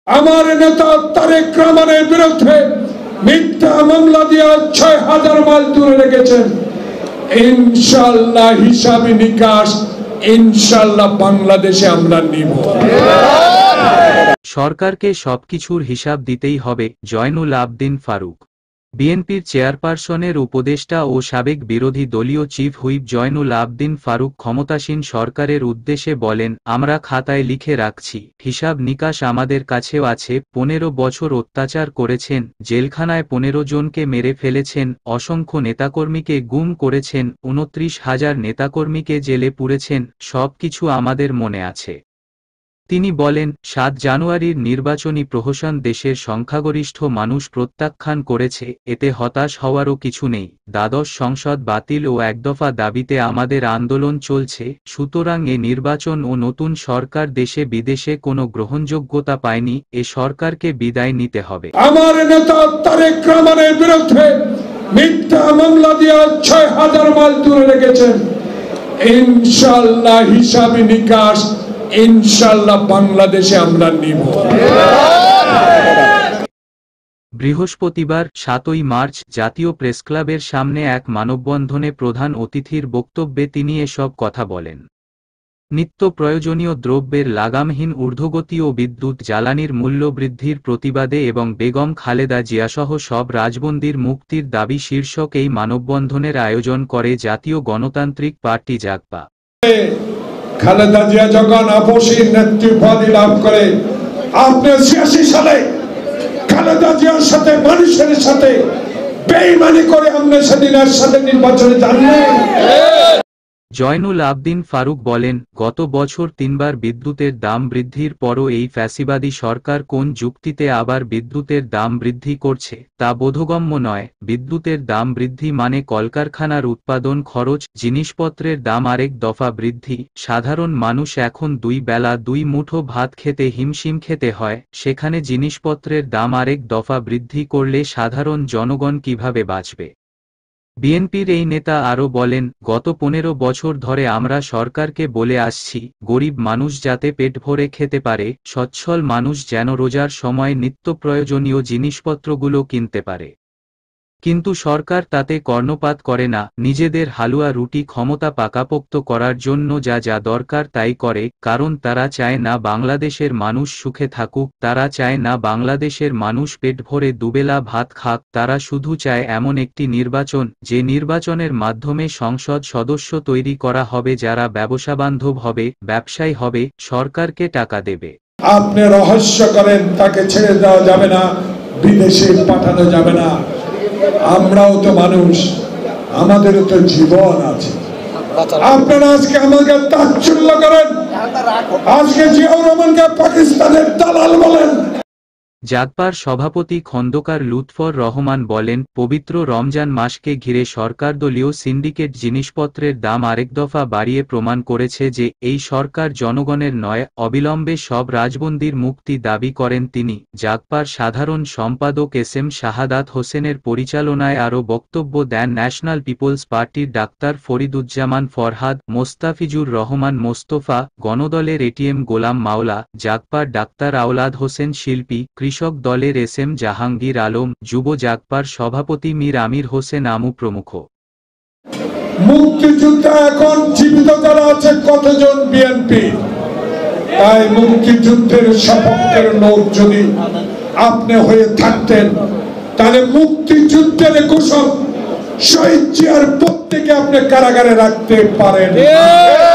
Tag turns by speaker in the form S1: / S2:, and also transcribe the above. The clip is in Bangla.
S1: আমার নেতা তারেক রহমানের বিরুদ্ধে মিথ্যা মামলা দিয়ে ৬,০০০ মাইল দূরে রেখেছেন। ইনশাআল্লাহ হিসাব নিকাশ ইনশাআল্লাহ বাংলাদেশে আমরা নিব।
S2: সরকারকে সবকিছুর হিসাব দিতেই হবে। জয়নুল আবদিন ফারুক। বিএনপির চেয়ারপারসনের উপদেষ্টা ও সাবেক বিরোধী দলীয় চিফ হুইপ জয়নুল আবদিন ফারুক ক্ষমতাসীন সরকারের উদ্দেশ্যে বলেন, আমরা খাতায় লিখে রাখছি, হিসাব নিকাশ আমাদের কাছেও আছে। ১৫ বছর অত্যাচার করেছেন, জেলখানায় ১৫ জনকে মেরে ফেলেছেন, অসংখ্য নেতাকর্মীকে গুম করেছেন, ২৯,০০০ নেতাকর্মীকে জেলে পুরেছেন, সব কিছু আমাদের মনে আছে। তিনি বলেন, ৭ জানুয়ারির নির্বাচনী প্রহসন দেশের সংখ্যাগরিষ্ঠ মানুষ প্রত্যাখ্যান করেছে, এতে হতাশ হওয়ারও কিছু নেই। দ্বাদশ সংসদ বাতিল ও একদফা দাবিতে আমাদের আন্দোলন চলছে, সুতরাং এ নির্বাচন ও নতুন সরকার দেশে বিদেশে কোনো গ্রহণযোগ্যতা পায়নি, এ সরকারকে বিদায় নিতে হবে।
S1: আমার নেতা তারেক রহমানের বিরুদ্ধে মিথ্যা মামলা দিয়ে ৬,০০০ মাইল দূরে রেখেছেন। ইনশাআল্লাহ হিসাব নিকাশ ইনশাআল্লাহ বাংলাদেশে আমরা নিব।
S2: বৃহস্পতিবার ৭ই মার্চ জাতীয় প্রেসক্লাবের সামনে এক মানববন্ধনে প্রধান অতিথির বক্তব্যে তিনি এসব কথা বলেন। নিত্য প্রয়োজনীয় দ্রব্যের লাগামহীন ঊর্ধ্বগতি ও বিদ্যুৎ জ্বালানির মূল্য বৃদ্ধির প্রতিবাদে এবং বেগম খালেদা জিয়াসহ সব রাজবন্দীর মুক্তির দাবি শীর্ষক এই মানববন্ধনের আয়োজন করে জাতীয় গণতান্ত্রিক পার্টি জাগপা।
S1: খালেদা জিয়া যখন আপসীর নেতৃত্ব লাভ করে, আপনি ৮৬ সালে খালেদা জিয়ার সাথে মানুষের সাথে বেঈমানি করে আপনি সেদিনের সাথে নির্বাচনে জানলেন।
S2: জয়নুল আবদিন ফারুক বলেন, গত বছর ৩বার বিদ্যুতের দাম বৃদ্ধির পরও এই ফ্যাসিবাদী সরকার কোন যুক্তিতে আবার বিদ্যুতের দাম বৃদ্ধি করছে তা বোধগম্য নয়। বিদ্যুতের দাম বৃদ্ধি মানে কলকারখানার উৎপাদন খরচ, জিনিসপত্রের দাম আরেক দফা বৃদ্ধি। সাধারণ মানুষ এখন ২ বেলা ২ মুঠো ভাত খেতে হিমশিম খেতে হয়, সেখানে জিনিসপত্রের দাম আরেক দফা বৃদ্ধি করলে সাধারণ জনগণ কিভাবে বাঁচবে? বিএনপির এই নেতা আরও বলেন, গত ১৫ বছর ধরে আমরা সরকারকে বলে আসছি, গরিব মানুষ যাতে পেট ভরে খেতে পারে, সচ্ছল মানুষ যেন রোজার সময় নিত্য প্রয়োজনীয় জিনিসপত্রগুলো কিনতে পারে। কিন্তু সরকার তাতে কর্ণপাত করে না, নিজেদের হালুয়া রুটি ক্ষমতা পাকাপোক্ত করার জন্য যা যা দরকার তাই করে, কারণ তারা চায় না বাংলাদেশের মানুষ সুখে থাকুক, তারা চায় না বাংলাদেশের মানুষ পেট ভরে দুবেলা ভাত খাক, তারা শুধু চায় এমন একটি নির্বাচন, যে নির্বাচনের মাধ্যমে সংসদ সদস্য তৈরি করা হবে যারা ব্যবসাবান্ধব হবে, ব্যবসায়ী হবে, সরকারকে টাকা দেবে।
S1: আপনি রহস্য করেন তাকে ছেড়ে দেওয়া যাবে না, বিদেশে পাঠানো যাবে না। আমরাও তো মানুষ, আমাদেরও তো জীবন আছে। আপনারা আজকে আমাকে তাচ্ছিল্য করেন, আজকে জিয়াউর রহমানকে পাকিস্তানের দালাল বলেন।
S2: জাগপার সভাপতি খন্দকার লুৎফর রহমান বলেন, পবিত্র রমজান মাসকে ঘিরে সরকারদলীয় সিন্ডিকেট জিনিসপত্রের দাম আরেক দফা বাড়িয়ে প্রমাণ করেছে যে এই সরকার জনগণের নয়। অবিলম্বে সব রাজবন্দীর মুক্তি দাবি করেন তিনি। জাগপার সাধারণ সম্পাদক এস.এম. শাহাদাত হোসেনের পরিচালনায় আরও বক্তব্য দেন ন্যাশনাল পিপলস পার্টির ডাক্তার ফরিদুজ্জামান ফরহাদ, মোস্তাফিজুর রহমান মোস্তফা, গণদলের এটিএম গোলাম মাওলা, জাগপার ডাক্তার আওলাদ হোসেন শিল্পী, কৃষক দলের এস.এম. জাহাঙ্গীর আলম, যুব জাগপার সভাপতি মীর আমির হোসেন আমু প্রমুখ।
S1: মুক্তিযোদ্ধা এখন জীবিত যারা আছে কতজন বিএনপি, তাই মুক্তিযুদ্ধের সপক্ষের লোক যদি আপনি হয়ে থাকতেন, তাহলে মুক্তিযুদ্ধের ঘোষক শহীদ জিয়ার প্রত্যেকে আপনি কারাগারে রাখতে পারেন।